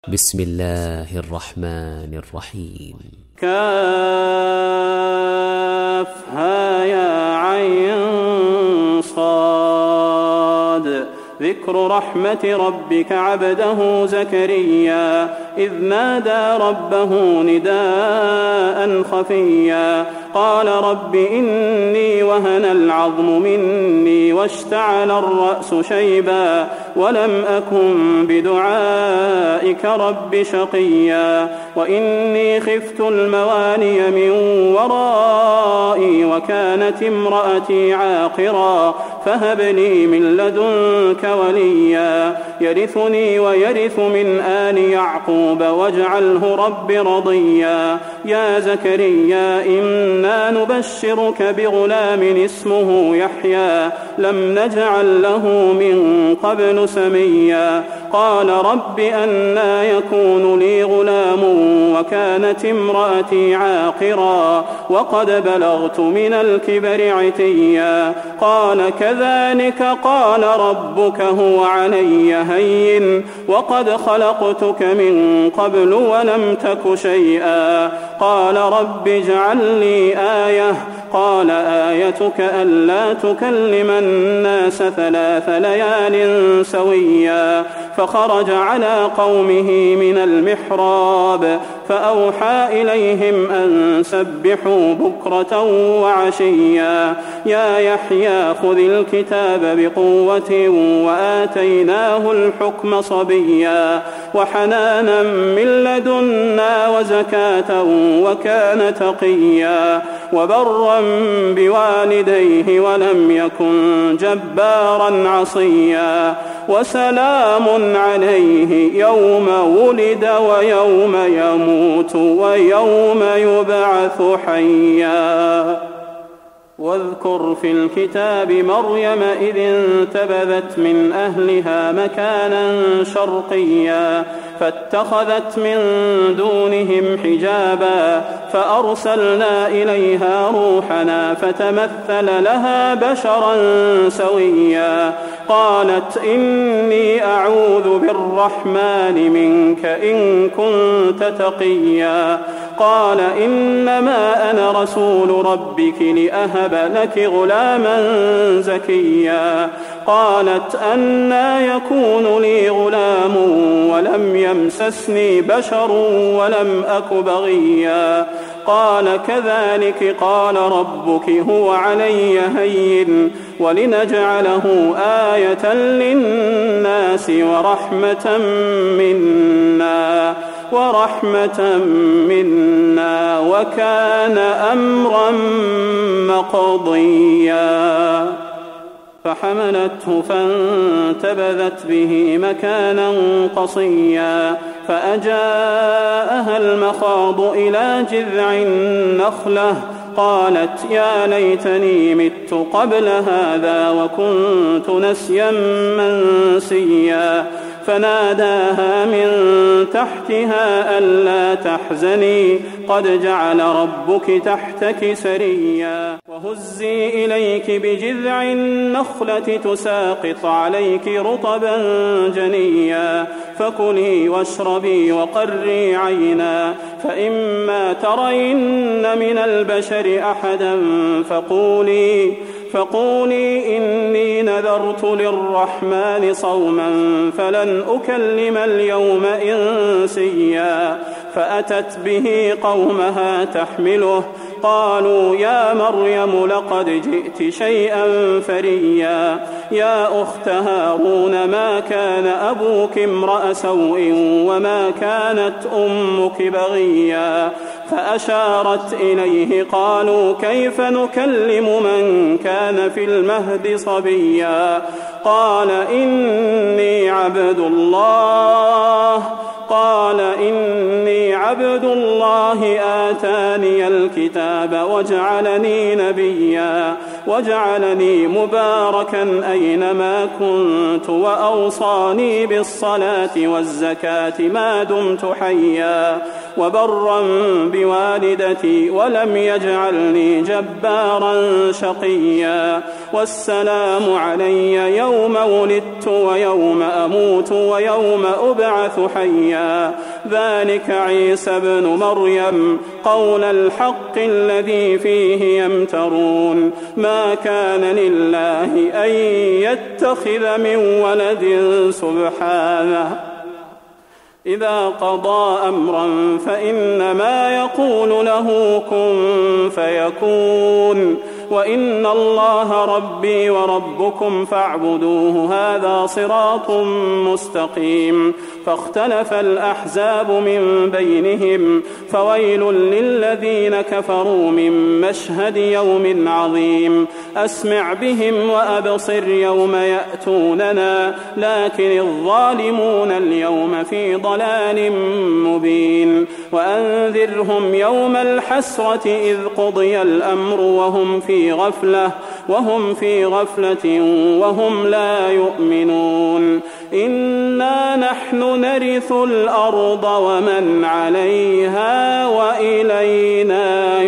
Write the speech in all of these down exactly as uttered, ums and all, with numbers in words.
بسم الله الرحمن الرحيم. كافها يا عين صاد. ذكر رحمة ربك عبده زكريا إذ نادى ربه نداء خفيا قال رب إني وهن العظم مني واشتعل الرأس شيبا ولم أكن بدعائك رب شقيا وإني خفت المواني من ورائي وكانت امرأتي عاقرا فهب لي من لدنك وليا يرثني ويرث من آل يعقوب واجعله رب رضيا يا زكريا إنا نبشرك بغلام اسمه يحيى لم نجعل له من قبل سميا قال رب أنى يكون لي غلام وكانت امرأتي عاقرا وقد بلغت من الكبر عتيا قال كذلك قال ربك هو علي هين وقد خلقتك من قبل ولم تك شيئا قال رب اجعل لي آية قال آيتك ألا تكلم الناس ثلاث ليال سويا فخرج على قومه من المحراب فأوحى إليهم أن سبحوا بكرة وعشيا يا يحيى خذ الكتاب بقوة وآتيناه الحكم صبيا وحنانا من لدنا وزكاة وكان تقيا وبرا بوالديه ولم يكن جبارا عصيا وسلام عليه يوم ولد ويوم يموت ويوم يبعث حيا واذكر في الكتاب مريم إذ انتبذت من أهلها مكانا شرقيا فاتخذت من دونهم حجابا فأرسلنا إليها روحنا فتمثل لها بشرا سويا قالت إني أعوذ بالرحمن منك إن كنت تقيا قال إنما أنا رسول ربك لأهب لك غلاما زكيا قالت أنى يكون لي غلام ولم يمسسني بشر ولم أك بغيا قال كذلك قال ربك هو علي هين ولنجعله آية للناس ورحمة منا ورحمة منا وكان أمرا مقضيا فحملته فانتبذت به مكانا قصيا فأجاءها المخاض إلى جذع النخلة قالت يا ليتني مت قبل هذا وكنت نسيا منسيا فناداها من تحتها ألا تحزني قد جعل ربك تحتك سريا وهزي إليك بجذع النخلة تساقط عليك رطبا جنيا فكلي واشربي وقري عينا فإما ترين من البشر أحدا فقولي فقولي إني نذرت للرحمن صوما فلن أكلم اليوم إنسيا فأتت به قومها تحمله قالوا يا مريم لقد جئت شيئا فريا يا أخت هارون ما كان أبوك امرأ سوء وما كانت أمك بغيا فأشارت إليه قالوا كيف نكلم من كان في المهد صبيا قال إني عبد الله قال إني عبد الله آتاني الكتاب وجعلني نبيا وجعلني مباركا أينما كنت وأوصاني بالصلاة والزكاة ما دمت حيا وبرا بوالدتي ولم يجعلني جبارا شقيا والسلام علي يوم ولدت ويوم أموت ويوم أبعث حيا ذلك عيسى ابن مريم قول الحق الذي فيه يمترون ما كان لله أن يتخذ من ولد سبحانه إذا قضى أمرا فإنما يقول له كن فيكون وإن الله ربي وربكم فاعبدوه هذا صراط مستقيم فاختلف الأحزاب من بينهم فويل للذين كفروا من مشهد يوم عظيم أسمع بهم وأبصر يوم يأتوننا لكن الظالمون اليوم في ضلال مبين وأنذرهم يوم الحسرة إذ قضي الأمر وهم في في غفلة وهم في غفلة وهم لا يؤمنون إنا نحن نرث الأرض ومن عليها وإلينا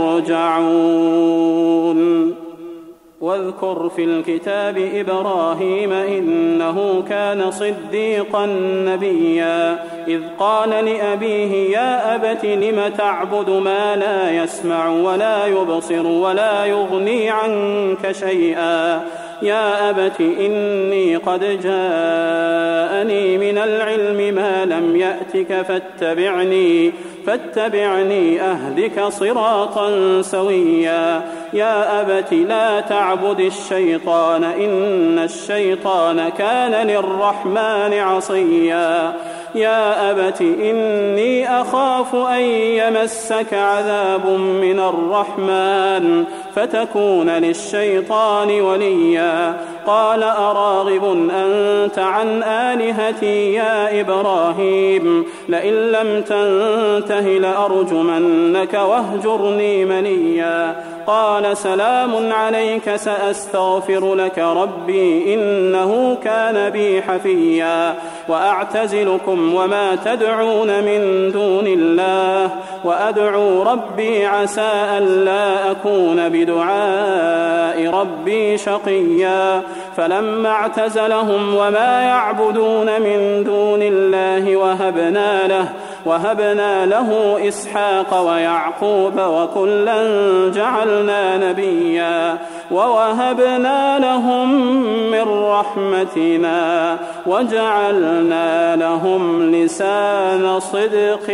يرجعون واذكر في الكتاب إبراهيم إنه كان صديقا نبيا إذ قال لأبيه يا أبت لم تعبد ما لا يسمع ولا يبصر ولا يغني عنك شيئا يا أبت إني قد جاءني من العلم ما لم يأتك فاتبعني فاتبعني أهدك صراطا سويا يا أبت لا تعبد الشيطان إن الشيطان كان للرحمن عصيا يا أبت إني أخاف أن يمسك عذاب من الرحمن فتكون للشيطان وليا قال أراغب أنت عن آلهتي يا إبراهيم لئن لم تنته لأرجمنك واهجرني مليا قال سلام عليك سأستغفر لك ربي إنه كان بي حفيا وأعتزلكم وما تدعون من دون الله وأدعو ربي عسى ألا أكون بدعاء ربي شقيا فلما اعتزلهم وما يعبدون من دون الله وهبنا له وهبنا له إسحاق ويعقوب وكلا جعلنا نبيا ووهبنا لهم من رحمتنا وجعلنا لهم لسان صدق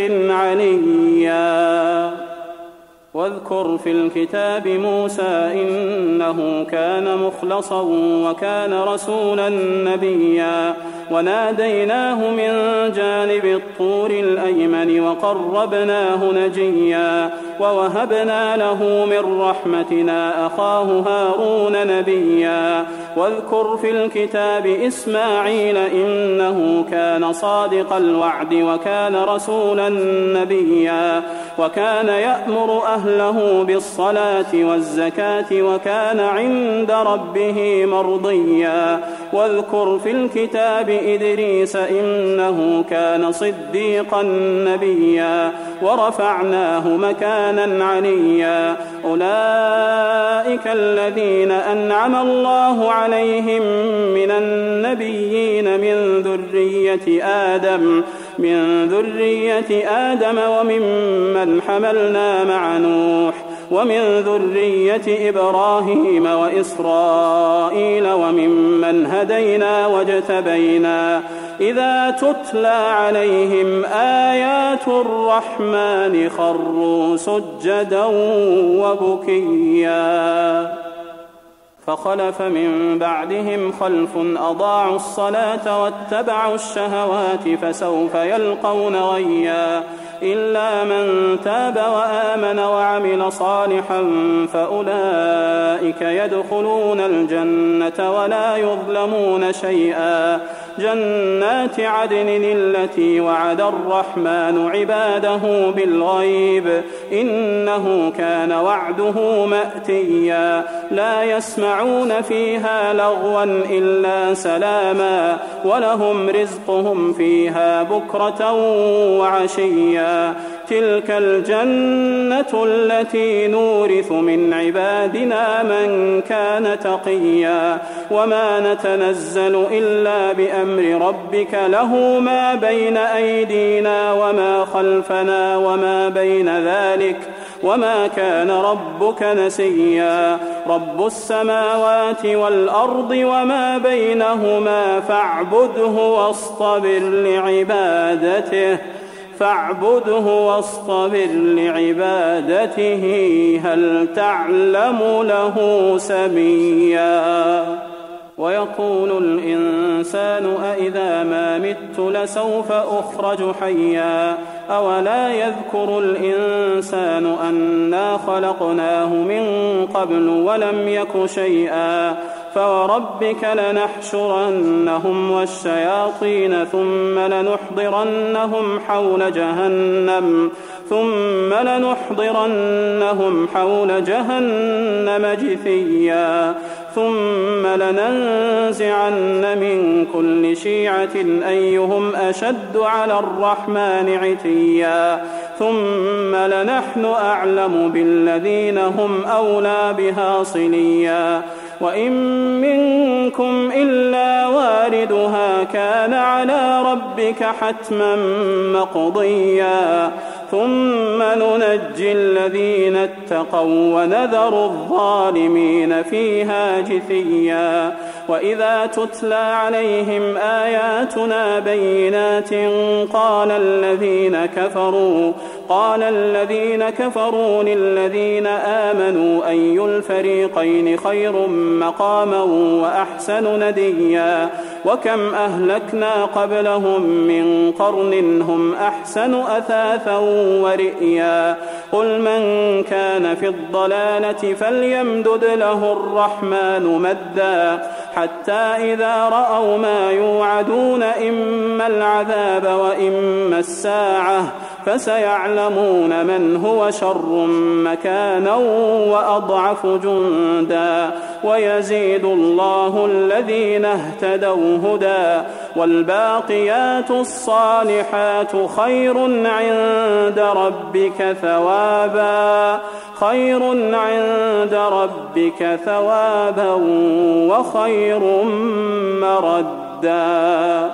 عليا واذكر في الكتاب موسى إنه كان مخلصا وكان رسولا نبيا وناديناه من جانب الطور الأيمن وقربناه نجيا ووهبنا له من رحمتنا أخاه هارون نبيا واذكر في الكتاب إسماعيل إنه كان صادق الوعد وكان رسولا نبيا وكان يأمر أهله بالصلاة والزكاة وكان عند ربه مرضيا واذكر في الكتاب إدريس إنه كان صديقا نبيا ورفعناه مكانا عليا أولئك الذين أنعم الله عليهم من النبيين من ذرية آدم من ذرية آدم وممن حملنا مع نوح ومن ذرية إبراهيم وإسرائيل وممن هدينا واجتبينا إذا تتلى عليهم آيات الرحمن خروا سجدا وبكيا فخلف من بعدهم خلف أضاعوا الصلاة واتبعوا الشهوات فسوف يلقون غيا إلا من تاب وآمن وعمل صالحا فأولئك يدخلون الجنة ولا يظلمون شيئا جنات عدن التي وعد الرحمن عباده بالغيب إنه كان وعده مأتيا لا يسمعون فيها لغوا إلا سلاما ولهم رزقهم فيها بكرة وعشيا تلك الجنة التي نورث من عبادنا من كان تقيا وما نتنزل إلا بأمر ربك له ما بين أيدينا وما خلفنا وما بين ذلك وما كان ربك نسيا رب السماوات والأرض وما بينهما فاعبده واصطبر لعبادته فاعبده واصطبر لعبادته هل تعلم له سميا ويقول الإنسان أإذا ما مت لسوف أخرج حيا أولا يذكر الإنسان أنا خلقناه من قبل ولم يك شيئا فوربك لنحشرنهم والشياطين ثم لنحضرنهم حول جهنم ثم لنحضرنهم حول جهنم جثيا ثم لننزعن من كل شيعة أيهم أشد على الرحمن عتيا ثم لنحن أعلم بالذين هم أولى بها صليا وإن منكم إلا واردها كان على ربك حتما مقضيا ثم ننجي الذين اتقوا ونذر الظالمين فيها جثيا وإذا تتلى عليهم آياتنا بينات قال الذين كفروا قال الذين كفروا للذين آمنوا أي الفريقين خير مقاما وأحسن نديا وكم أهلكنا قبلهم من قرن هم أحسن أثاثا ورئيا قل من كان في الضلالة فليمدد له الرحمن مدا حتى إذا رأوا ما يوعدون إما العذاب وإما الساعة فسيعلمون من هو شر مكانا وأضعف جندا ويزيد الله الذين اهتدوا هدى والباقيات الصالحات خير عند ربك ثوابا خير عند ربك ثوابا وخير مردا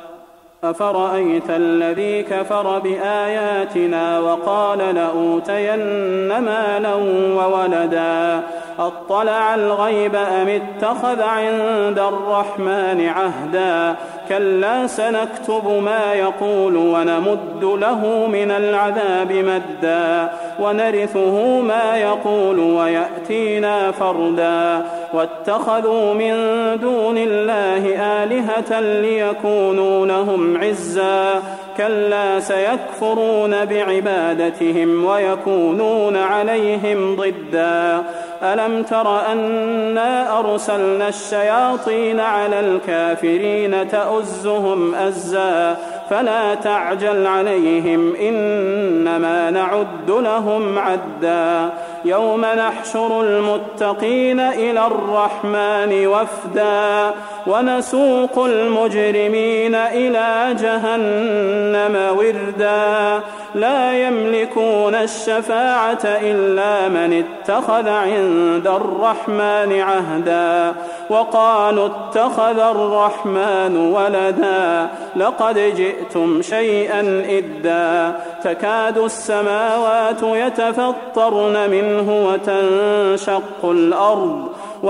أفرأيت الذي كفر بآياتنا وقال لأوتين مالا وولدا أطلع الغيب أم اتخذ عند الرحمن عهدا كلا سنكتب ما يقول ونمد له من العذاب مدا ونرثه ما يقول ويأتينا فردا واتخذوا من دون الله آلهة ليكونوا لهم عزا كلا سيكفرون بعبادتهم ويكونون عليهم ضدا ألم تر أنا أرسلنا الشياطين على الكافرين تؤزهم أزا فلا تعجل عليهم إنما نعد لهم عدا يوم نحشر المتقين إلى الرحمن وفدا ونسوق المجرمين إلى جهنم وردا لا يملكون الشفاعة إلا من اتخذ عند الرحمن عهدا وقالوا اتخذ الرحمن ولدا لقد جئتم شيئا إدا تكاد السماوات يتفطرن منه وتنشق الأرض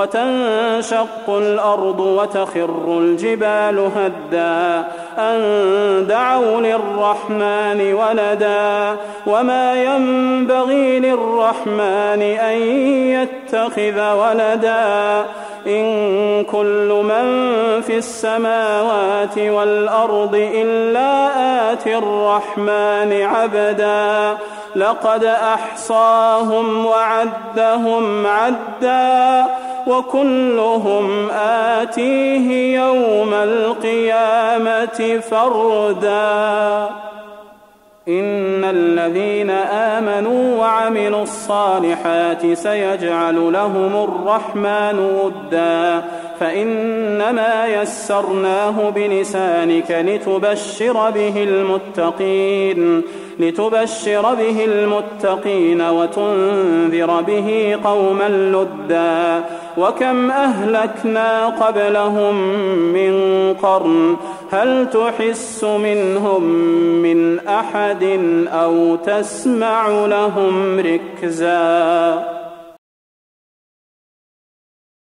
وتنشق الأرض وتخر الجبال هدا أن دعوا للرحمن ولدا وما ينبغي للرحمن أن يتخذ ولدا إن كل من في السماوات والأرض إلا آتي الرحمن عبدا لقد أحصاهم وعدهم عدا وكلهم آتيه يوم القيامة فردا إن الذين آمنوا وعملوا الصالحات سيجعل لهم الرحمن ودا فإنما يسرناه بلسانك لتبشر به المتقين لتبشر به المتقين وتنذر به قوما لدا وكم أهلكنا قبلهم من قرن هل تحس منهم من أحد أو تسمع لهم ركزا.